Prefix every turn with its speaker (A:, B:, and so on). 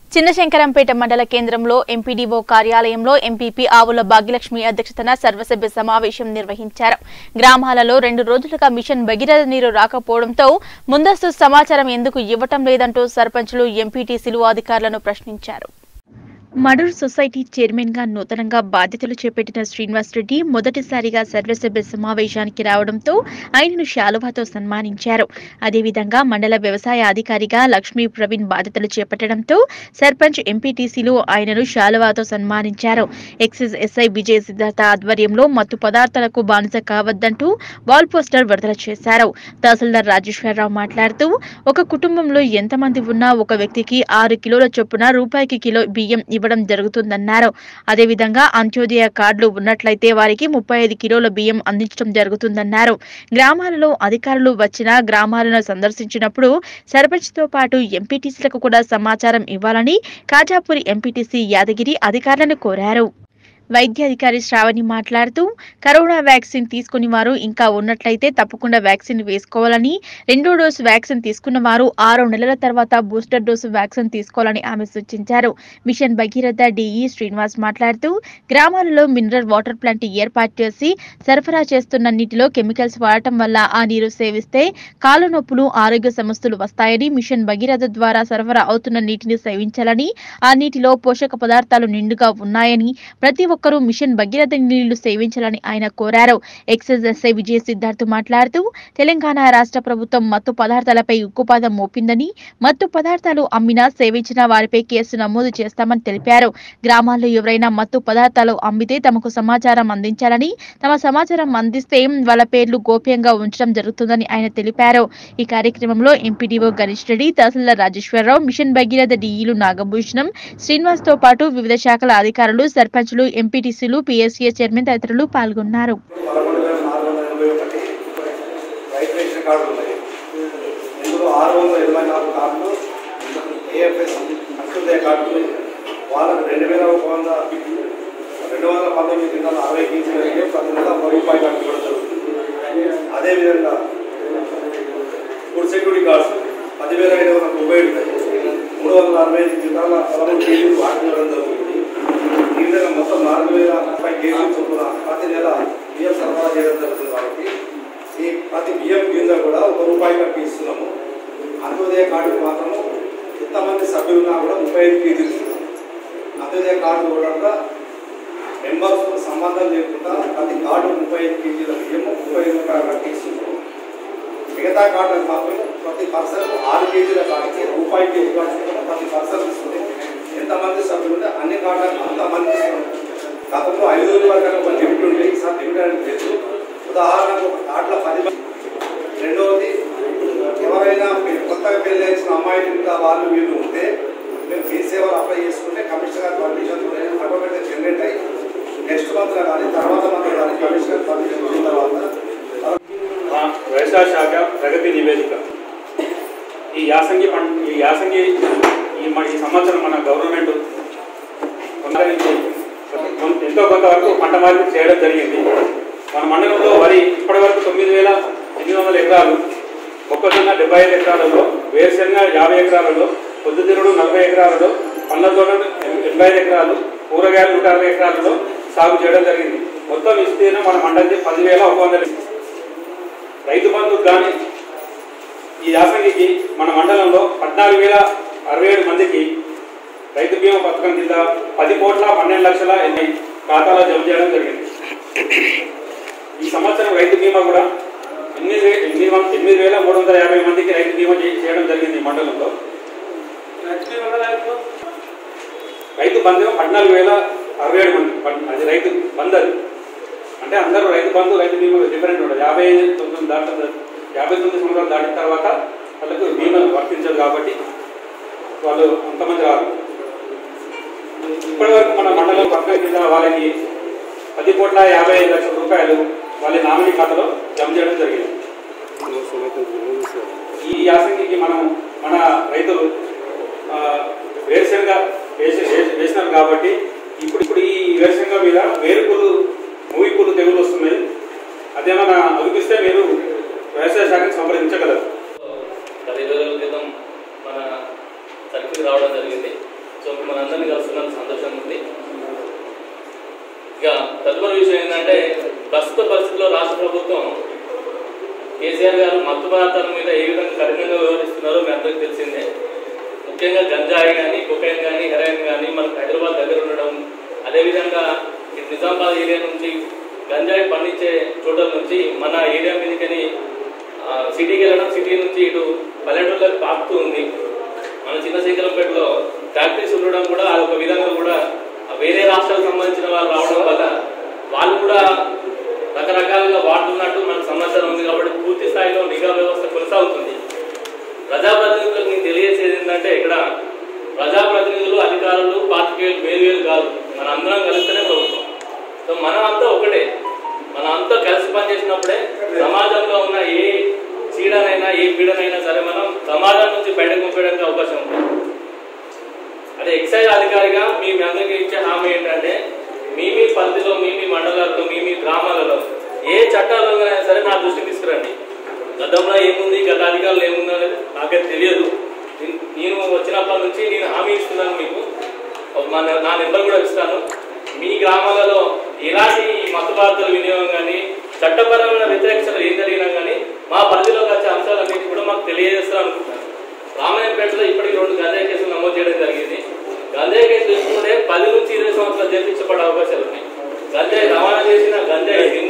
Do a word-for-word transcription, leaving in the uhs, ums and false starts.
A: చిన్నశంకరంపేట మండల కేంద్రంలో ఎంపీడీఓ కార్యాలయంలో ఎంపీపీ ఆవుల భాగ్యలక్ష్మి అధ్యక్షతన సర్వసభ్య సమావేశం నిర్వహించారు. గ్రామాలలో రెండు రోజులుగా మిషన్ భగీరథ నీరు రాకపోవడంతో ముందస్తు సమాచారం ఎందుకు ఇవ్వటం లేదంటూ సర్పంచులు ఎంపీటీసీలు అధికారులను ప్రశ్నించారు. మడూర్ సొసైటీ చైర్మన్ గా నూతనంగా బాధ్యతలు చేపట్టిన శ్రీనివాస్ రెడ్డి మొదటిసారిగా సర్వసభ్య సమావేశానికి రావడంతో ఆయనను శాలువాతో సన్మానించారు. అదేవిధంగా మండల వ్యవసాయ అధికారిగా లక్ష్మీ ప్రవీణ్ బాధ్యతలు చేపట్టడంతో సర్పంచ్ ఎంపీటీసీలు ఆయనను శాలువాతో సన్మానించారు. ఎక్సైజ్ ఎస్ఐ విజయ సిద్ధార్థ ఆధ్వర్యంలో మత్తు పదార్థాలకు బానిస కావద్దంటూ వాల్ పోస్టర్ విడుదల చేశారు. తహసీల్దార్ రాజేశ్వరరావు మాట్లాడుతూ ఒక కుటుంబంలో ఎంతమంది ఉన్నా ఒక వ్యక్తికి ఆరు కిలోల చొప్పున రూపాయికి కిలో బియ్యం ఇవ్వడం జరుగుతుందన్నారు. అదేవిధంగా అంత్యోదయ కార్డులు ఉన్నట్లయితే వారికి ముప్పై ఐదు కిలోల బియ్యం అందించడం జరుగుతుందన్నారు. గ్రామాలలో అధికారులు వచ్చిన గ్రామాలను సందర్శించినప్పుడు సర్పంచ్ తో పాటు ఎంపీటీసీలకు కూడా సమాచారం ఇవ్వాలని కాజాపూరి ఎంపీటీసీ యాదగిరి అధికారులను కోరారు. వైద్యాధికారి శ్రావణి మాట్లాడుతూ కరోనా వ్యాక్సిన్ తీసుకుని వారు ఇంకా ఉన్నట్లయితే తప్పకుండా వ్యాక్సిన్ వేసుకోవాలని, రెండో డోసు వ్యాక్సిన్ తీసుకున్న వారు ఆరు నెలల తర్వాత బూస్టర్ డోసు వ్యాక్సిన్ తీసుకోవాలని ఆమె సూచించారు. మిషన్ భగీరథ డిఈ శ్రీనివాస్ మాట్లాడుతూ గ్రామాలలో మినరల్ వాటర్ ప్లాంట్ ఏర్పాటు చేసి సరఫరా చేస్తున్న నీటిలో కెమికల్స్ వాడటం వల్ల ఆ నీరు సేవిస్తే కాళ్ళ నొప్పులు, ఆరోగ్య సమస్యలు వస్తాయని, మిషన్ భగీరథ ద్వారా సరఫరా అవుతున్న నీటిని సేవించాలని, ఆ నీటిలో పోషక పదార్థాలు నిండుగా ఉన్నాయని, ప్రతి ఒక్కరూ మిషన్ భగీరథ నీళ్లు సేవించాలని ఆయన కోరారు. ఎక్సైజ్ ఎస్ఐ విజయ సిద్ధార్థ్ మాట్లాడుతూ తెలంగాణ రాష్ట్ర ప్రభుత్వం మత్తు పదార్థాలపై ఉక్కుపాదం మోపిందని, మత్తు పదార్థాలు అమ్మినా సేవించిన వారిపై కేసు నమోదు చేస్తామని తెలిపారు. గ్రామాల్లో ఎవరైనా మత్తు పదార్థాలు అమ్మితే తమకు సమాచారం అందించాలని, తమ సమాచారం అందిస్తే వాళ్ళ పేర్లు గోప్యంగా ఉంచడం జరుగుతుందని ఆయన తెలిపారు. ఈ కార్యక్రమంలో ఎంపీడీఓ గణేష్ రెడ్డి, తహసీల్దార్ రాజేశ్వరరావు, మిషన్ భగీరథ డిఈలు నాగభూషణం, శ్రీనివాస్ తో పాటు వివిధ శాఖల అధికారులు, సర్పంచులు, ఎంపీటీసీలు, పీఎస్సీఏ చైర్మన్ తదితరులు పాల్గొన్నారు.
B: అదేవిధంగా ఫుడ్ సెక్యూరిటీ కార్డ్స్ పదివేల ఐదు వందల ముప్పై ఏడు మూడు వందల అరవై ఐదు జిల్లాల పదమూడు కేజీలు వాటించడం జరుగుతుంది. ఈ విధంగా మొత్తం నాలుగు వేల ముప్పై కేజీలు చొప్పున ప్రతి నెల బియ్యం సరఫరా చేయడం జరుగుతుంది. కాబట్టి ఈ ప్రతి బియ్యం కింద కూడా ఒక రూపాయి కట్టి ఇస్తున్నాము. అంత్యోదయ కార్డుకు మాత్రము ఎంతమంది సభ్యులు ఉన్నా కూడా ముప్పై ఐదు కేజీలు ఇస్తున్నాము. అంత్యోదయ కార్డు కూడా మెంబర్స్ సంబంధం లేకుండా ప్రతి కార్డు ముప్పై ఐదు కేజీల బియ్యము ముప్పై ఐదు రూపాయలు కట్టి ఇస్తున్నాము. మిగతా కార్డులకు మాత్రం ప్రతి పర్సన్ ఆరు కేజీల కార్డుకి రూపాయి కేజీ కార్డు ప్రతి పర్సన్ ఇస్తుంది. ఎంతమంది సభ్యులు ఉంటే అన్ని కార్డులకు అంతమంది ఇస్తున్నాం. గతంలో ఐదు రోజుల వరకు ఒక లిమిట్ ఉంటే ఈసారి లిమిట్ అనేది లేదు. ఉదాహరణకు ఒక కార్డుల పది మంది. రెండవది, ఎవరైనా కొత్తగా పెళ్లి చేసిన అమ్మాయిలు ఇంకా వాళ్ళు వీళ్ళు ఉంటే మేము మీ సేవలు అప్లై చేసుకుంటే కమిషనర్ పర్మిషన్ ఆటోమేటిక్ జనరేట్ అయ్యి నెక్స్ట్ మంత్లో కానీ తర్వాత మంత్లో కానీ కమిషనర్ పర్మిషన్ వచ్చిన తర్వాత
C: వ్యవసాయ శాఖ ప్రగతి నివేదిక. ఈ యాసంగి పంట ఈ యాసంగి ఈ ఈ సంవత్సరం మన గవర్నమెంట్ ఎంతో కొంతవరకు పంట మార్పిడి చేయడం జరిగింది. మన మండలంలో వరి ఇప్పటి వరకు తొమ్మిది వేల ఎనిమిది వందల ఎకరాలు, మొక్కజొన్న డెబ్బై ఐదు ఎకరాలలో, వేరుశెనగ యాభై ఎకరాలలో, పొద్దుతిరుగుడు నలభై ఎకరాలలో, పండ్ల తోటలు ఎనభై ఐదు ఎకరాలు, కూరగాయలు నూట అరవై ఎకరాలలో సాగు చేయడం జరిగింది. మొత్తం విస్తీర్ణం మన మండలి పదివేల ఒక వందల. రైతు బంధుకు కానీ ఈ యాసంగికి మన మండలంలో పద్నాలుగు వేల అరవై ఏడు మందికి రైతు బీమా పథకం కింద పది కోట్ల పన్నెండు లక్షల ఎన్ని ఖాతాలో జమ చేయడం జరిగింది. ఈ సంవత్సరం రైతు బీమా కూడా ఎనిమిది వే ఎనిమిది వంద ఎనిమిది వేల మూడు వందల యాభై మందికి రైతు బీమా చేయడం జరిగింది. మండలంలో రైతు బంధు పద్నాలుగు వేల అరవై ఏడు మంది, అది రైతు బంధు. అంటే అందరూ రైతు బంధు రైతు బీమా డిఫరెంట్ ఉంటుంది. యాభై తొమ్మిది దాటిన యాభై తొమ్మిది సంవత్సరాలు దాటిన తర్వాత వాళ్ళకు బీమా వర్తించదు కాబట్టి వాళ్ళు అంతమంది రాదు. ఇప్పటి వరకు మన మండలం పక్కన కింద వాళ్ళకి పది కోట్ల యాభై ఐదు లక్షల రూపాయలు వాళ్ళ నామినీ ఖాతాలో జమ చేయడం జరిగింది. ఈ యాసంగికి మనం మన రైతులు వేరుశెనగ వేసి వేసినారు కాబట్టి ఇప్పుడు ఇప్పుడు ఈ వేరుశెనగ మీద వేరుపులు మూవి పులు తెగులు వస్తున్నాయి. అదేమన్నా అనిపిస్తే మీరు వ్యవసాయ శాఖను సంప్రదించగలరు.
D: పది రోజుల క్రితం మన సర్కిల్ రావడం జరిగింది. సో మనందరినీ కలుస్తున్నందుకు సంతోషంగా ఉంది. ఇక తదుపరి విషయం ఏంటంటే ప్రస్తుత పరిస్థితుల్లో రాష్ట్ర ప్రభుత్వం కేసీఆర్ గారు మత్తు పదార్థాల మీద ఏ విధంగా కఠినంగా వ్యవహరిస్తున్నారో మీ అందరికీ తెలిసిందే. ముఖ్యంగా గంజాయి కానీ కొకైన్ కానీ హెరాయిన్ కానీ మనకు హైదరాబాద్ దగ్గర ఉండడం, అదేవిధంగా ఇటు నిజామాబాద్ ఏరియా నుంచి గంజాయి పండించే చోట్ల నుంచి మన ఏరియా మీదకని సిటీకి వెళ్ళడం, సిటీ నుంచి ఇటు పల్లెటూళ్ళకి పాకుతూ ఉంది. మన చిన్న శంకరంపేటలో ఫ్యాక్టరీస్ ఉండడం కూడా అదొక విధంగా కూడా వేరే రాష్ట్రాలకు సంబంధించిన వాళ్ళు రావడం వల్ల వాళ్ళు కూడా రకరకాలుగా వాడుతున్నట్టు మనకు సమాచారం ఉంది. కాబట్టి పూర్తి స్థాయిలో నిఘా వ్యవస్థ కొనసాగుతుంది. ప్రజాప్రతినిధులకు నేను తెలియజేసేది ఏంటంటే ఇక్కడ ప్రజాప్రతినిధులు, అధికారులు, పాత్రికేయులు వేరు వేరు కాదు, మన అందరం కలిస్తేనే ప్రభుత్వం. సో మనం అంతా ఒకటే, మనం అంతా కలిసి పనిచేసినప్పుడే సమాజంలో ఉన్న ఏ చీడనైనా ఏ పీడనైనా సరే మనం సమాజం నుంచి బయటకు పంపడానికి అవకాశం ఉంటుంది. అదే ఎక్సైజ్ అధికారిగా మీ అందరికీ ఇచ్చే హామీ ఏంటంటే మీ మీ పరిధిలో, మీ మీ మండలాల్లో, మీ మీ గ్రామాలలో ఏ చట్టాలైనా సరే నా దృష్టికి తీసుకురండి. గతంలో ఏముంది, గత అధికారులు ఏముంది అనేది నాకైతే తెలియదు. నేను వచ్చినప్పటి నుంచి నేను హామీ ఇస్తున్నాను మీకు, నా నెంబర్ కూడా ఇస్తాను. మీ గ్రామాలలో ఎలాంటి మత్తు పదార్థాల వినియోగం కానీ చట్టపరమైన వ్యతిరేకతలు ఏం జరిగినా కానీ మా పరిధిలోకి వచ్చే అంశాలన్నిటి కూడా మాకు తెలియజేస్తాను అనుకుంటున్నాను. రామాయంపేటలో ఇప్పటికి రెండు గంజాయి కేసులు నమోదు చేయడం జరిగింది. గంజాయి కేసు తీసుకుంటే పది నుంచి ఇరవై సంవత్సరాలు జరిపించబడే అవకాశాలు ఉన్నాయి. గంజాయి రవాణా చేసిన, గంజాయి